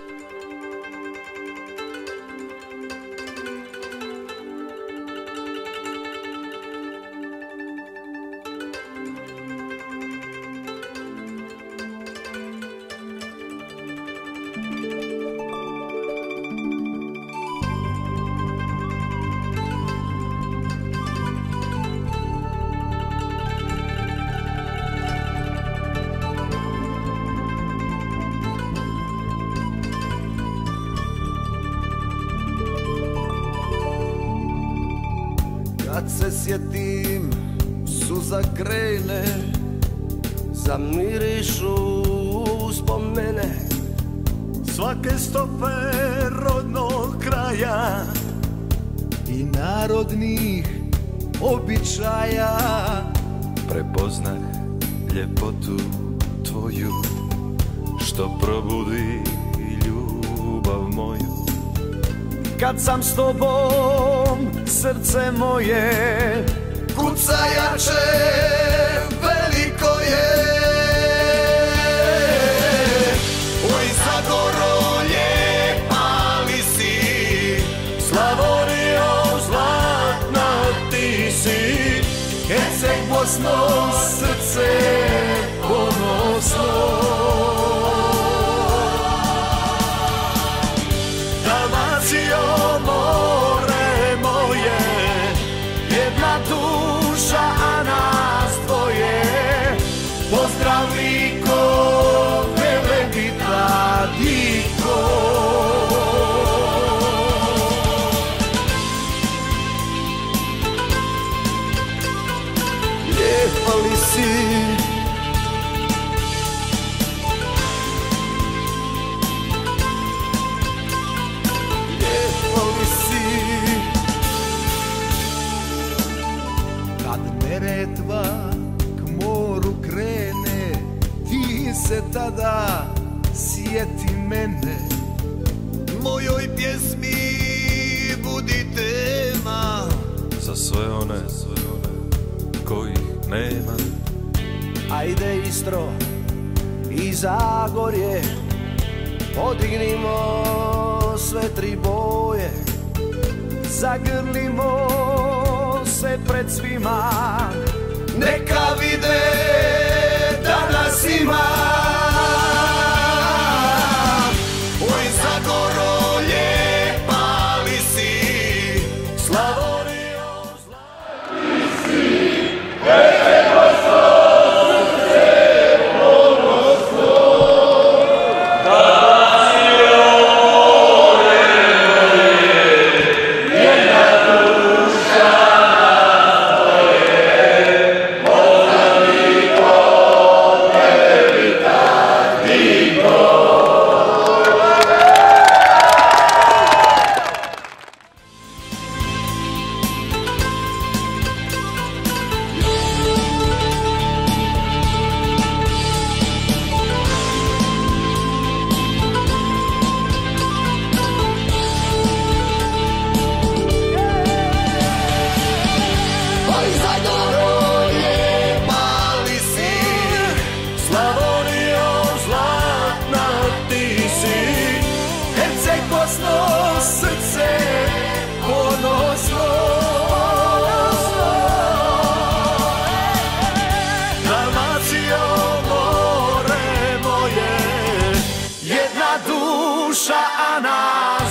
Kad se sjetim, suza krene, zamirišu uspomene svake stope rodnog kraja i narodnih običaja. Prepoznah ljepotu tvoju, što probudi ljubav moju. Kad sam s tobom, srce moje kuca jače, veliko je. Oj, Zagoro, lijepa li si, Slavonijo, zlatna ti si, Herceg, Bosno, srce ponosno. Dalmacijo, more moje, jedna duša, a nas dvoje. Pozdrav Liko, Velebita, Diko. Lijepa li si, Neretva k moru krene, ti se tada sjeti mene. Mojoj pjesmi budi tema Za sve one kojih nema. Ajde Istro i Zagorje, podignimo sve tri boje, zagrlimo se pred svima, neka vide da nas ima. Oj, Zagoro, lijepa li si, Slavonijo, zlatna si, Herceg, Bosno, srce ponosno. Dalmacijo, more moje, jedna duša, srce ponosno. Dalmacijo, more moje, jedna duša, a nas